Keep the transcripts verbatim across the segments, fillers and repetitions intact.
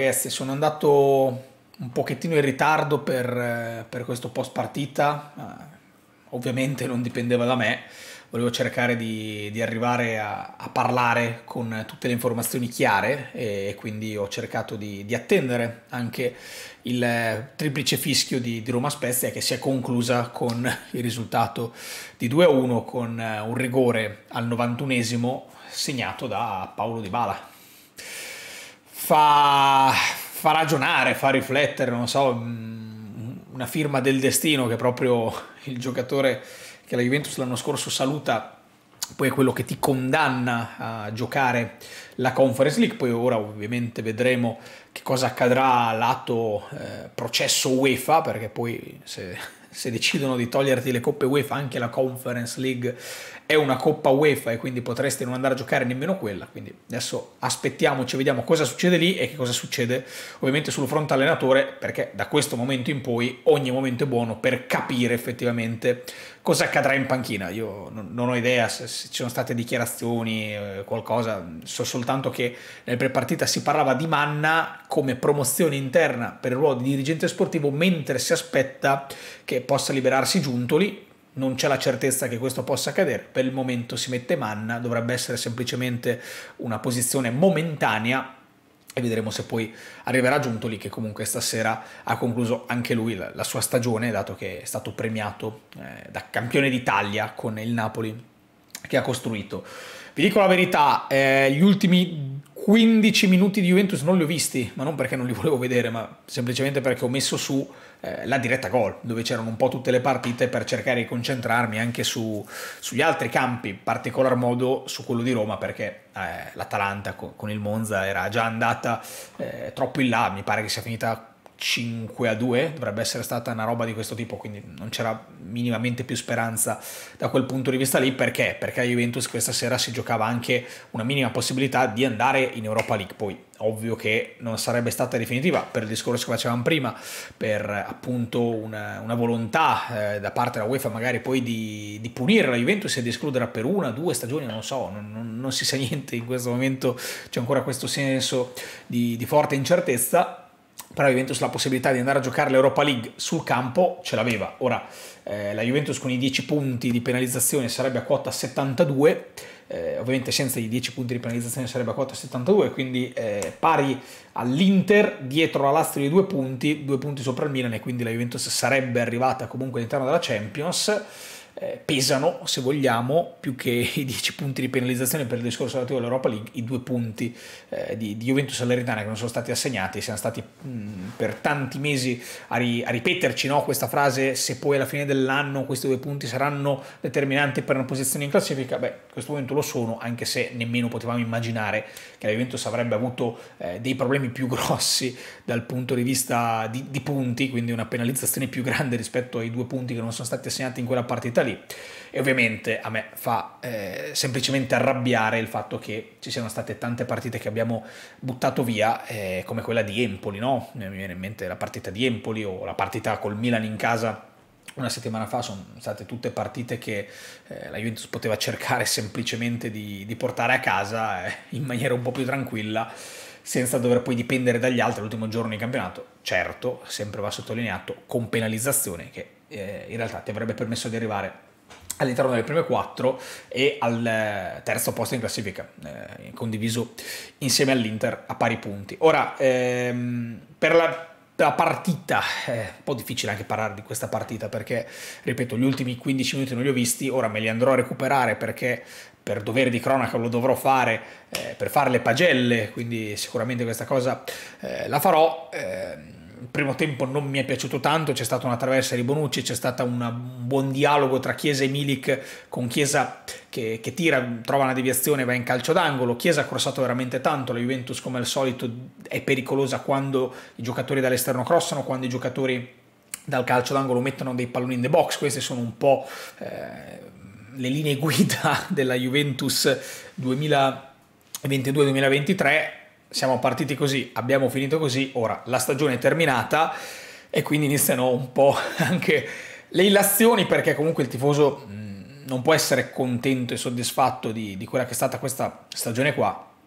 ragazzi, sono andato un pochettino in ritardo per, eh, per questo post partita, ma ovviamente non dipendeva da me, volevo cercare di, di arrivare a, a parlare con tutte le informazioni chiare e quindi ho cercato di, di attendere anche il eh, triplice fischio di, di Roma Spezia che si è conclusa con il risultato di due a uno con eh, un rigore al novantunesimo segnato da Paulo Dybala. Fa, fa ragionare, fa riflettere, non so, una firma del destino che proprio il giocatore che la Juventus l'anno scorso saluta, poi è quello che ti condanna a giocare la Conference League. Poi ora ovviamente vedremo che cosa accadrà lato eh, processo UEFA, perché poi se, se decidono di toglierti le coppe UEFA, anche la Conference League è una coppa UEFA e quindi potresti non andare a giocare nemmeno quella. Quindi adesso aspettiamoci, vediamo cosa succede lì e che cosa succede ovviamente sul fronte allenatore, perché da questo momento in poi ogni momento è buono per capire effettivamente cosa accadrà in panchina. Io non, non ho idea se, se ci sono state dichiarazioni, eh, qualcosa, so soltanto che nel pre-partita si parlava di Manna come promozione interna per il ruolo di dirigente sportivo, mentre si aspetta che possa liberarsi Giuntoli. Non c'è la certezza che questo possa accadere, per il momento si mette Manna, dovrebbe essere semplicemente una posizione momentanea e vedremo se poi arriverà Giuntoli, che comunque stasera ha concluso anche lui la, la sua stagione, dato che è stato premiato eh, da campione d'Italia con il Napoli che ha costruito. Vi dico la verità, eh, gli ultimi quindici minuti di Juventus non li ho visti, ma non perché non li volevo vedere, ma semplicemente perché ho messo su eh, la diretta gol, dove c'erano un po' tutte le partite per cercare di concentrarmi anche su, sugli altri campi, in particolar modo su quello di Roma, perché eh, l'Atalanta con, con il Monza era già andata eh, troppo in là, mi pare che sia finita cinque a due, dovrebbe essere stata una roba di questo tipo, quindi non c'era minimamente più speranza da quel punto di vista lì. Perché? Perché la Juventus questa sera si giocava anche una minima possibilità di andare in Europa League. Poi ovvio che non sarebbe stata definitiva per il discorso che facevamo prima, per appunto una, una volontà eh, da parte della UEFA magari poi di, di punire la Juventus e di escluderla per una, due stagioni, non so, non, non, non si sa niente in questo momento, c'è ancora questo senso di, di forte incertezza. Però la Juventus la possibilità di andare a giocare l'Europa League sul campo ce l'aveva. Ora eh, la Juventus con i dieci punti di penalizzazione sarebbe a quota settantadue, eh, ovviamente senza i dieci punti di penalizzazione sarebbe a quota settantadue, quindi eh, pari all'Inter, dietro la lastra di due punti, due punti sopra il Milan, e quindi la Juventus sarebbe arrivata comunque all'interno della Champions. Eh, pesano, se vogliamo, più che i dieci punti di penalizzazione per il discorso relativo all'Europa League, i due punti eh, di, di Juventus Salernitana che non sono stati assegnati. Siamo stati mh, per tanti mesi a, ri, a ripeterci, no, questa frase: se poi alla fine dell'anno questi due punti saranno determinanti per una posizione in classifica. Beh, in questo momento lo sono, anche se nemmeno potevamo immaginare che la Juventus avrebbe avuto eh, dei problemi più grossi dal punto di vista di, di punti, quindi una penalizzazione più grande rispetto ai due punti che non sono stati assegnati in quella partita lì. E ovviamente a me fa eh, semplicemente arrabbiare il fatto che ci siano state tante partite che abbiamo buttato via, eh, come quella di Empoli, no? Mi viene in mente la partita di Empoli o la partita col Milan in casa una settimana fa. Sono state tutte partite che eh, la Juventus poteva cercare semplicemente di, di portare a casa eh, in maniera un po' più tranquilla, senza dover poi dipendere dagli altri l'ultimo giorno di campionato. Certo, sempre va sottolineato, con penalizzazione che eh, in realtà ti avrebbe permesso di arrivare all'interno delle prime quattro e al terzo posto in classifica, eh, condiviso insieme all'Inter a pari punti. Ora, ehm, per la la partita, è un po' difficile anche parlare di questa partita perché, ripeto, gli ultimi quindici minuti non li ho visti, ora me li andrò a recuperare perché per dovere di cronaca lo dovrò fare, eh, per fare le pagelle, quindi sicuramente questa cosa eh, la farò. Eh, il primo tempo non mi è piaciuto tanto, c'è stata una traversa di Bonucci, c'è stato un buon dialogo tra Chiesa e Milik, con Chiesa che, che tira, trova una deviazione, va in calcio d'angolo. Chiesa ha crossato veramente tanto, la Juventus come al solito è pericolosa quando i giocatori dall'esterno crossano, quando i giocatori dal calcio d'angolo mettono dei palloni in the box. Queste sono un po' eh, le linee guida della Juventus duemilaventidue duemilaventitré. Siamo partiti così, abbiamo finito così, ora la stagione è terminata e quindi iniziano un po' anche le illazioni, perché comunque il tifoso non può essere contento e soddisfatto di, di quella che è stata questa stagione qua.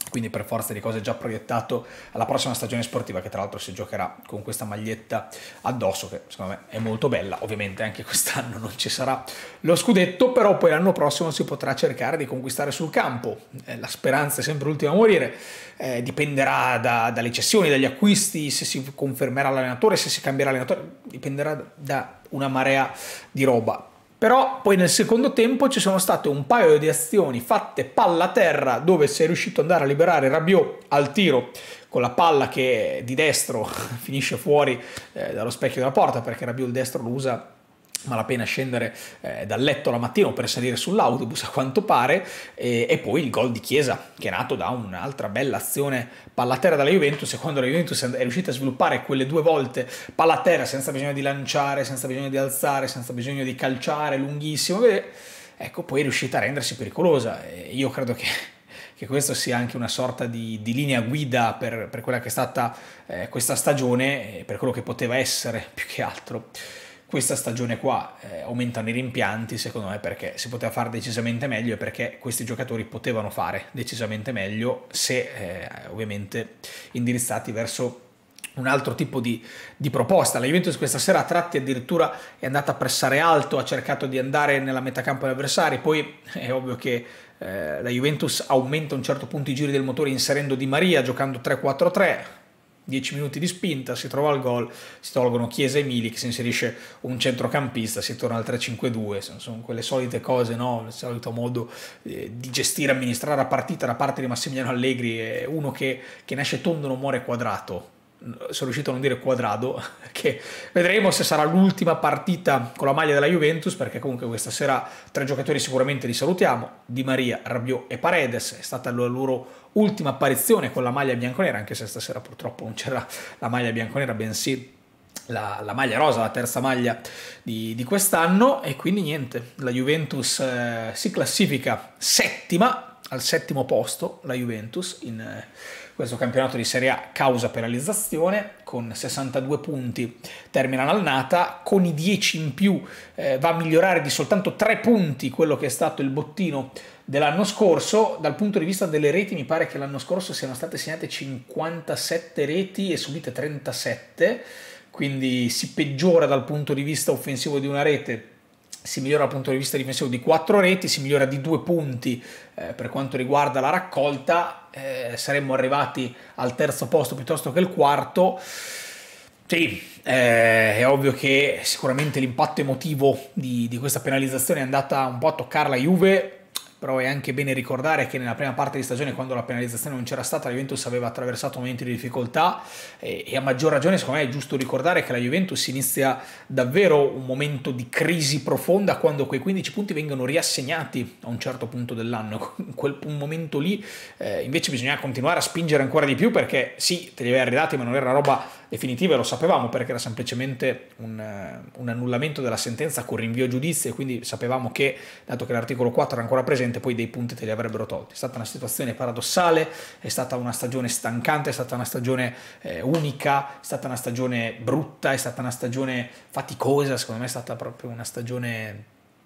quindi per forza di cose già proiettato alla prossima stagione sportiva, che tra l'altro si giocherà con questa maglietta addosso, che secondo me è molto bella. Ovviamente anche quest'anno non ci sarà lo scudetto, però poi l'anno prossimo si potrà cercare di conquistare sul campo. Eh, la speranza è sempre l'ultima a morire, eh, dipenderà da, dalle cessioni, dagli acquisti, se si confermerà l'allenatore, se si cambierà allenatore, dipenderà da una marea di roba. Però poi nel secondo tempo ci sono state un paio di azioni fatte palla a terra, dove sei riuscito ad andare a liberare Rabiot al tiro con la palla che di destro finisce fuori eh, dallo specchio della porta, perché Rabiot il destro lo usa malapena scendere eh, dal letto la mattina o per salire sull'autobus a quanto pare, e, e poi il gol di Chiesa, che è nato da un'altra bella azione palla a terra dalla Juventus, e quando la Juventus è riuscita a sviluppare quelle due volte palla a terra senza bisogno di lanciare, senza bisogno di alzare, senza bisogno di calciare lunghissimo, ecco, poi è riuscita a rendersi pericolosa. E io credo che che questo sia anche una sorta di, di linea guida per, per quella che è stata eh, questa stagione, e per quello che poteva essere più che altro questa stagione qua. Eh, aumentano i rimpianti secondo me perché si poteva fare decisamente meglio, e perché questi giocatori potevano fare decisamente meglio se eh, ovviamente indirizzati verso un altro tipo di, di proposta. La Juventus questa sera a tratti addirittura è andata a pressare alto, ha cercato di andare nella metacampo degli avversari, poi è ovvio che eh, la Juventus aumenta a un certo punto i giri del motore inserendo Di Maria, giocando tre quattro tre, dieci minuti di spinta, si trova il gol, si tolgono Chiesa e Milik, si inserisce un centrocampista, si torna al tre cinque due, sono quelle solite cose, no? Il solito modo eh, di gestire, amministrare la partita da parte di Massimiliano Allegri, è uno che, che nasce tondo non muore quadrato. Sono riuscito a non dire quadrado, che vedremo se sarà l'ultima partita con la maglia della Juventus, perché comunque questa sera tre giocatori sicuramente li salutiamo: Di Maria, Rabiot e Paredes. È stata la loro ultima apparizione con la maglia bianconera, anche se stasera purtroppo non c'era la maglia bianconera, bensì la, la maglia rosa, la terza maglia di, di quest'anno. E quindi niente, la Juventus eh, si classifica settima, al settimo posto la Juventus in eh, questo campionato di Serie A causa penalizzazione, con sessantadue punti termina l'annata, con i dieci in più eh, va a migliorare di soltanto tre punti quello che è stato il bottino dell'anno scorso. Dal punto di vista delle reti mi pare che l'anno scorso siano state segnate cinquantasette reti e subite trentasette, quindi si peggiora dal punto di vista offensivo di una rete, si migliora dal punto di vista difensivo di quattro reti, si migliora di due punti eh, per quanto riguarda la raccolta, eh, saremmo arrivati al terzo posto piuttosto che il quarto. Sì, eh, è ovvio che sicuramente l'impatto emotivo di, di questa penalizzazione è andata un po' a toccare la Juve, però è anche bene ricordare che nella prima parte di stagione, quando la penalizzazione non c'era stata, la Juventus aveva attraversato momenti di difficoltà, e, e a maggior ragione secondo me è giusto ricordare che la Juventus inizia davvero un momento di crisi profonda quando quei quindici punti vengono riassegnati a un certo punto dell'anno. In quel momento lì eh, invece bisogna continuare a spingere ancora di più, perché sì, te li avevi arredati ma non era roba definitiva, e lo sapevamo, perché era semplicemente un, un annullamento della sentenza con rinvio a giudizio, e quindi sapevamo che, dato che l'articolo quattro era ancora presente, poi dei punti te li avrebbero tolti. È stata una situazione paradossale, è stata una stagione stancante, è stata una stagione eh, unica, è stata una stagione brutta, è stata una stagione faticosa, secondo me è stata proprio una stagione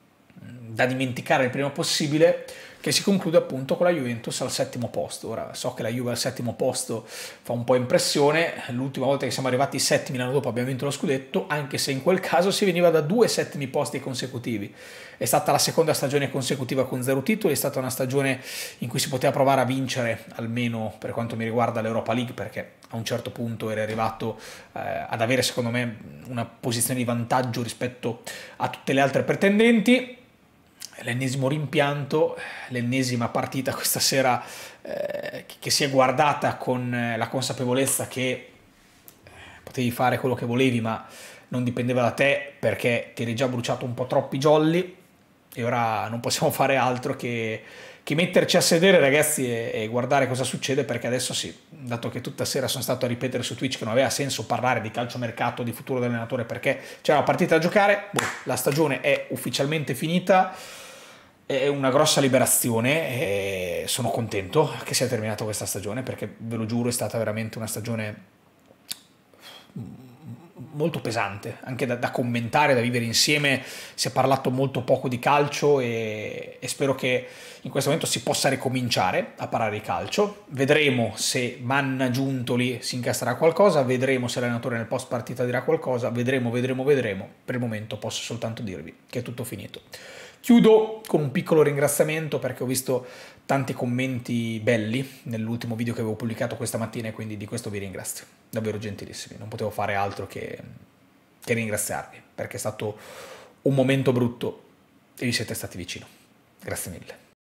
da dimenticare il prima possibile, che si conclude appunto con la Juventus al settimo posto. Ora so che la Juve al settimo posto fa un po' impressione, l'ultima volta che siamo arrivati settimi l'anno dopo abbiamo vinto lo scudetto, anche se in quel caso si veniva da due settimi posti consecutivi. È stata la seconda stagione consecutiva con zero titoli, è stata una stagione in cui si poteva provare a vincere, almeno per quanto mi riguarda l'Europa League, perché a un certo punto era arrivato eh, ad avere secondo me una posizione di vantaggio rispetto a tutte le altre pretendenti. L'ennesimo rimpianto, l'ennesima partita questa sera eh, che si è guardata con la consapevolezza che potevi fare quello che volevi ma non dipendeva da te, perché ti eri già bruciato un po' troppi jolly, e ora non possiamo fare altro che, che metterci a sedere, ragazzi, e, e guardare cosa succede, perché adesso sì, dato che tutta sera sono stato a ripetere su Twitch che non aveva senso parlare di calciomercato, di futuro dell'allenatore, perché c'era una partita da giocare, boh, la stagione è ufficialmente finita. È una grossa liberazione e sono contento che sia terminata questa stagione, perché ve lo giuro è stata veramente una stagione molto pesante, anche da, da commentare, da vivere insieme. Si è parlato molto poco di calcio e, e spero che in questo momento si possa ricominciare a parlare di calcio. Vedremo se Manna Giuntoli si incastrerà qualcosa, vedremo se l'allenatore nel post partita dirà qualcosa, vedremo, vedremo, vedremo. Per il momento posso soltanto dirvi che è tutto finito. Chiudo con un piccolo ringraziamento perché ho visto tanti commenti belli nell'ultimo video che avevo pubblicato questa mattina e quindi di questo vi ringrazio, davvero gentilissimi, non potevo fare altro che, che ringraziarvi perché è stato un momento brutto e vi siete stati vicino, grazie mille.